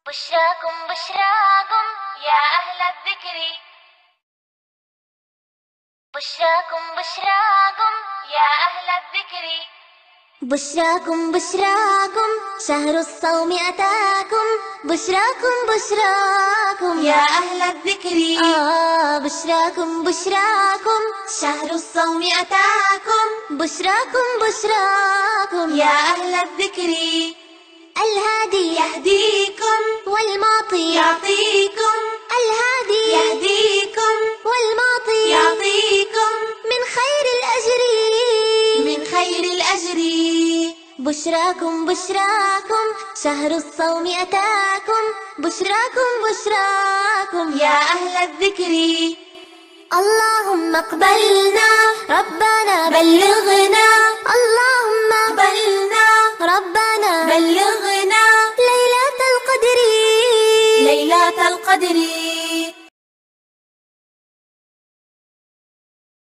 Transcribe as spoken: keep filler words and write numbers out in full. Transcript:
بشراكم بشراكم يا أهل الذكر، بشراكم بشراكم يا أهل الذكر، بشراكم بشراكم شهر الصوم أتاكم، بشراكم بشراكم يا أهل الذكر. آه بشراكم بشراكم شهر الصوم أتاكم، بشراكم بشراكم يا أهل الذكر. الهادي يهديكم والمعطي يعطيكم، الهادي يهديكم والمعطي يعطيكم من خير الأجر، من خير الأجر. بشراكم بشراكم شهر الصوم أتاكم، بشراكم بشراكم يا أهل الذكر. اللهم اقبلنا ربنا بلغنا، اللهم اقبلنا ربنا بلغنا ليلة القدر، ليلة القدر.